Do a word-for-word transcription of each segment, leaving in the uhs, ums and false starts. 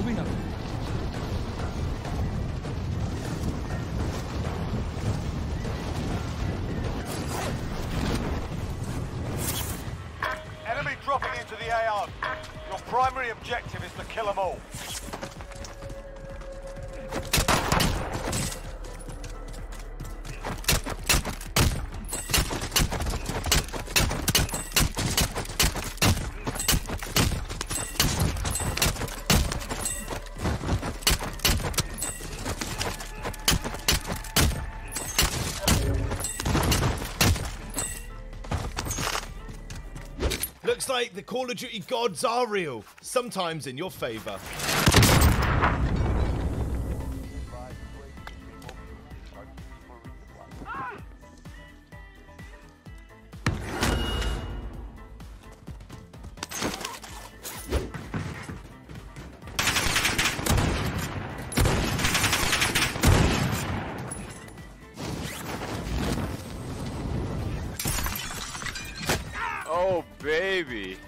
Moving up. Enemy dropping into the A R. Your primary objective is to kill them all. Looks like the Call of Duty gods are real, sometimes in your favor. Oh, baby.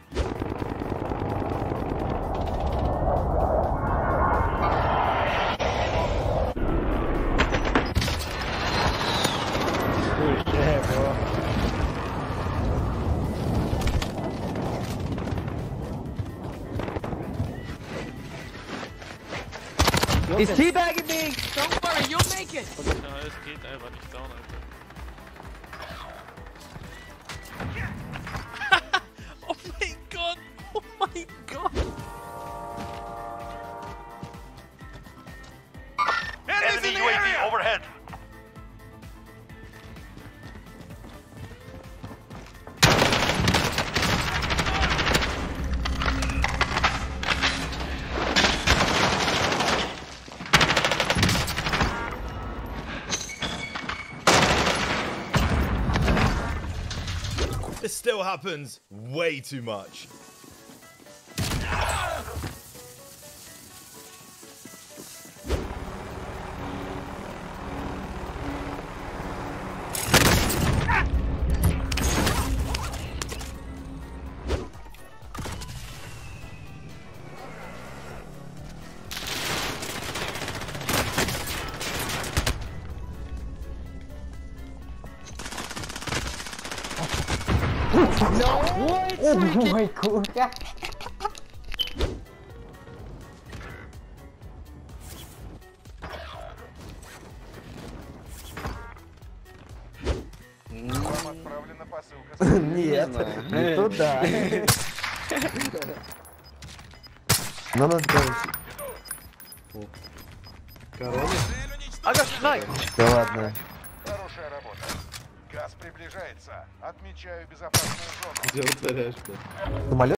Good shit, bro. He's teabagging me! Don't worry, you'll make it! Ja, es geht einfach nicht down, Alter. Oh my god! Oh my god! Enemy U A V overhead. This still happens way too much. Oh my god. Вам отправлена посылка. Нет, не туда. Ну, надо говорить. Корона? Ага, снайп! Да ладно. Хорошая работа. Газ приближается. Отмечаю безопасную зону. Самолет?